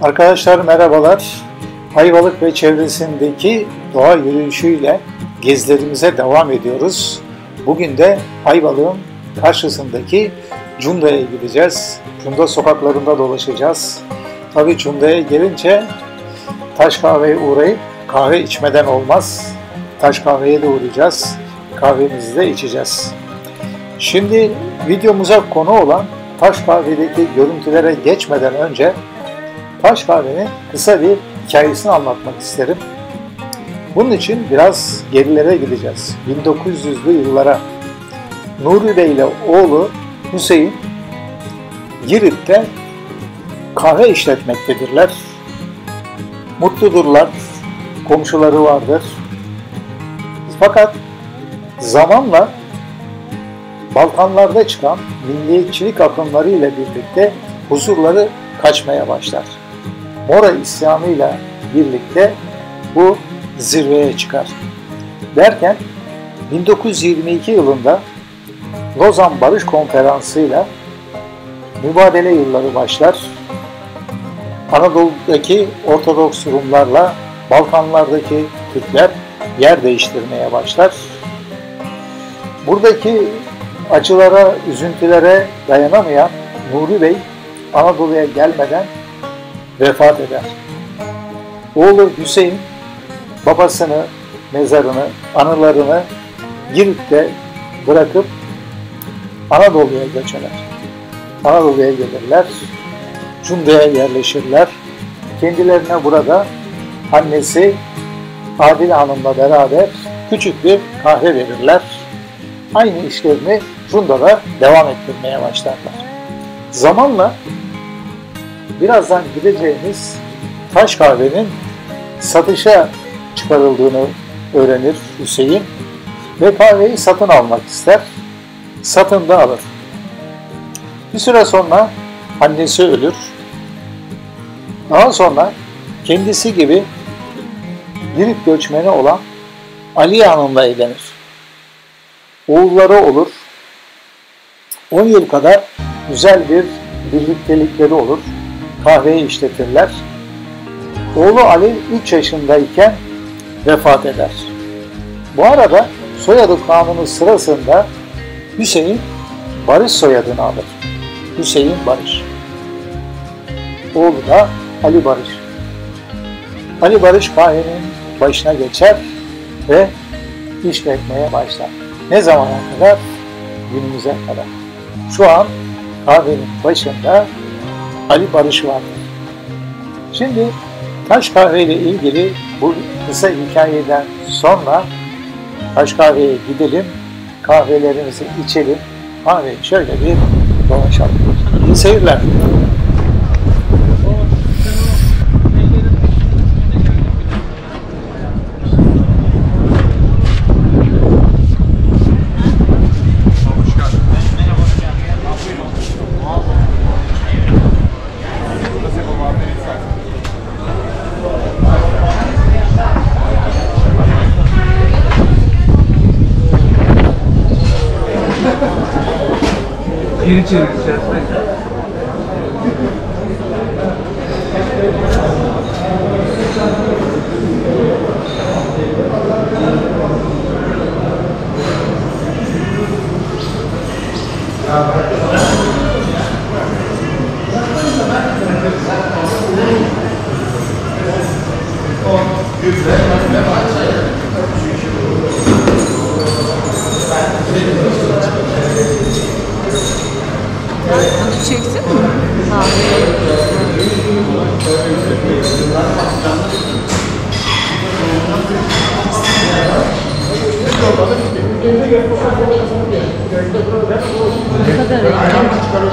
Arkadaşlar merhabalar. Ayvalık ve çevresindeki doğa yürüyüşüyle gezilerimize devam ediyoruz. Bugün de Ayvalık'ın karşısındaki Cunda'ya gideceğiz. Cunda sokaklarında dolaşacağız. Tabii Cunda'ya gelince Taş Kahve'ye uğrayıp kahve içmeden olmaz. Taş Kahve'ye de uğrayacağız. Kahvemizi de içeceğiz. Şimdi videomuza konu olan Taş Kahve'deki görüntülere geçmeden önce Taş Kahve'nin kısa bir hikayesini anlatmak isterim. Bunun için biraz gerilere gideceğiz. 1900'lü yıllara. Nuri Bey ile oğlu Hüseyin Girit'te kahve işletmektedirler. Mutludurlar, komşuları vardır. Fakat zamanla Balkanlarda çıkan milliyetçilik akımları ile birlikte huzurları kaçmaya başlar. Mora isyanıyla birlikte bu zirveye çıkar. Derken 1922 yılında Lozan Barış Konferansı'yla mübadele yılları başlar. Anadolu'daki Ortodoks Rumlarla Balkanlardaki Türkler yer değiştirmeye başlar. Buradaki acılara, üzüntülere dayanamayan Nuri Bey Anadolu'ya gelmeden vefat eder. Oğlu Hüseyin babasını, mezarını, anılarını Girit'te bırakıp Anadolu'ya göçerler. Anadolu'ya gelirler, Cunda'ya yerleşirler. Kendilerine burada annesi Adile Hanım'la beraber küçük bir kahve verirler. Aynı işlerini Cunda'da devam ettirmeye başlarlar. Zamanla birazdan gideceğimiz Taş Kahve'nin satışa çıkarıldığını öğrenir Hüseyin ve kahveyi satın almak ister. Satın da alır. Bir süre sonra annesi ölür. Daha sonra kendisi gibi Girit göçmeni olan Aliye Hanım'la evlenir. Oğulları olur. 10 yıl kadar güzel bir birliktelikleri olur. Kahveyi işletirler. Oğlu Ali 3 yaşındayken vefat eder. Bu arada soyadı kanunu sırasında Hüseyin Barış soyadını alır. Hüseyin Barış. Oğlu da Ali Barış. Ali Barış kahvenin başına geçer ve işletmeye başlar. Ne zamana kadar? Günümüze kadar. Şu an kahvenin başında Ali Barış vardır. Şimdi Taş Kahve ile ilgili bu kısa hikayeden sonra Taş Kahve'ye gidelim, kahvelerimizi içelim, kahveyi şöyle bir dolaşalım. İyi seyirler. Geri çevireceğiz. Bunu çeksin mi? Ha. Ne kadar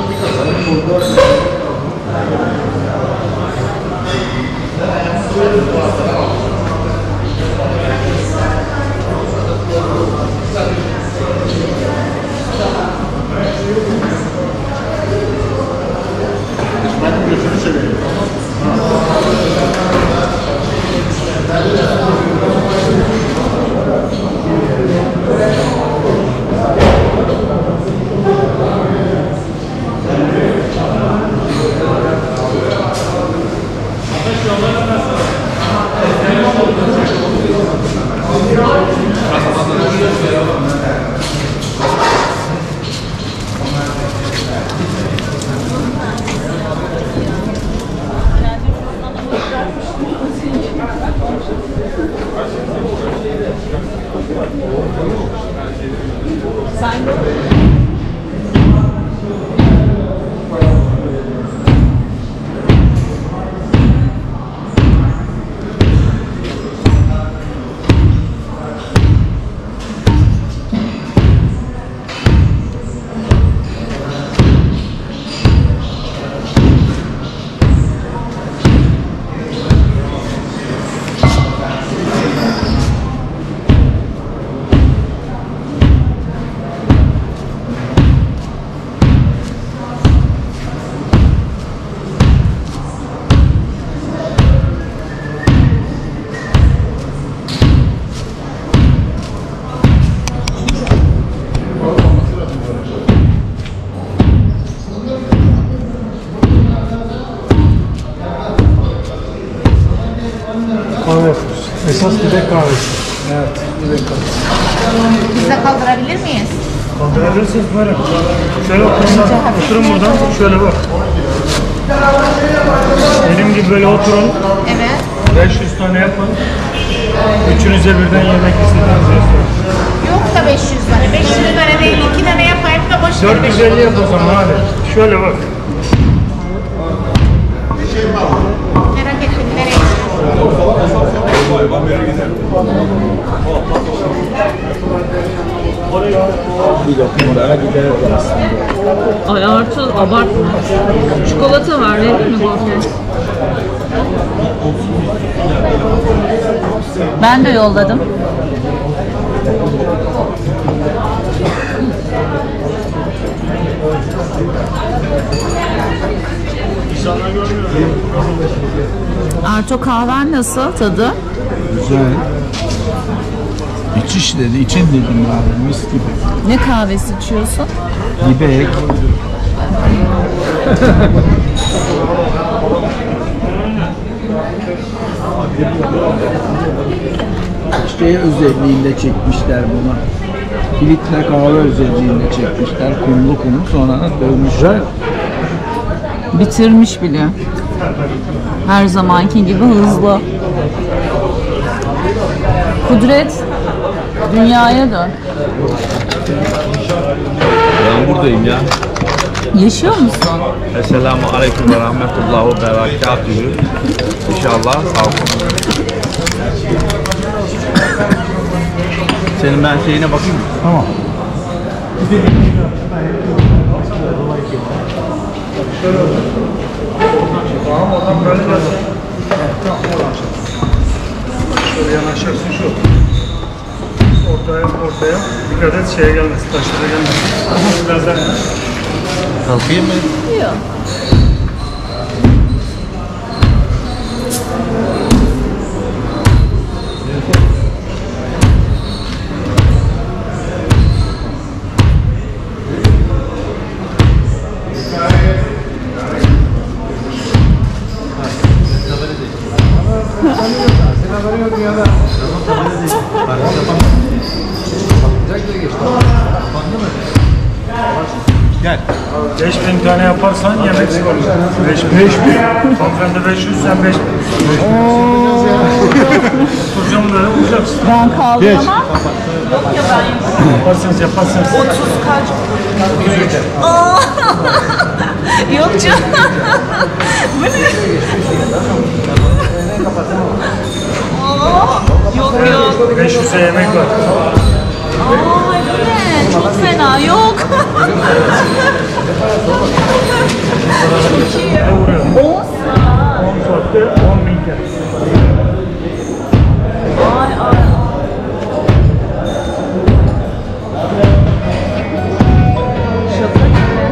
Kahve yapıyoruz. Esas dibek kahvesi. Evet, dibek kahvesi. Biz de kaldırabilir miyiz? Kaldırabilirsiniz böyle. Şöyle oturun buradan, şöyle bak. Benim gibi böyle oturun. Evet. 500 tane yapın. Üçünüze birden yemek istediğiniz restoran. Yok da 500 tane. 500 tane değil. 2 tane yapayım da boş ver. 450 yap o zaman hadi. Şöyle bak. Merak ettim. Nereye? Ay Artu abartma. Çikolata var verir mi Gofret? Ben de yolladım. Artu kahven nasıl tadı? Güzel. İç dedi, için dedim abi, mis gibi. Ne kahvesi içiyorsun? Dibek. Şey özelliğinde çekmişler bunu. Filtre kahve özelliğinde çekmişler. Kumlu sonra dövmüşler. Bitirmiş bile. Her zamanki gibi hızlı. Kudret, dünyaya dön. Ben buradayım ya. Yaşıyor musun? Esselamu Aleyküm ve Rahmetullahi ve Berekatühü. İnşallah sağ olun. Senin ben şeyine bakayım mı? Tamam. Tamam, oradan böyle gelsin. Tamam, oradan çek. Şöyle yanaşacaksın şu. Ortaya. Dikkat et şeye gelmesin, taşlara gelmesin. Birazdan. Kalkayım mı? Yok. Gel. 5000 tane yaparsan yemek ısmarlıyor. 5000. Hanımefendi 500, sen 5000. Hocam böyle olacaksın. Ben kaldıramam. Yaparsınız. 30 kaç? Yok canım. Bu ne? Yok. 500'e yemek var. Ay bu ne? Çok fena. Yok. Çok iyi. 10 saat. 10 saatte 10.000 kere. Ay. Şaka gibi.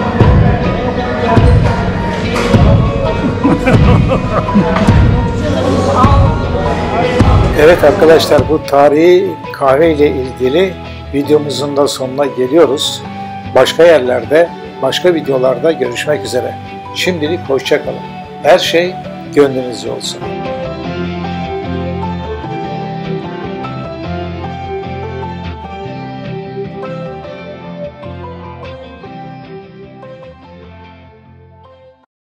Evet arkadaşlar, bu tarihi kahve ile ilgili videomuzun da sonuna geliyoruz. Başka yerlerde, başka videolarda görüşmek üzere. Şimdilik hoşça kalın. Her şey gönlünüzce olsun.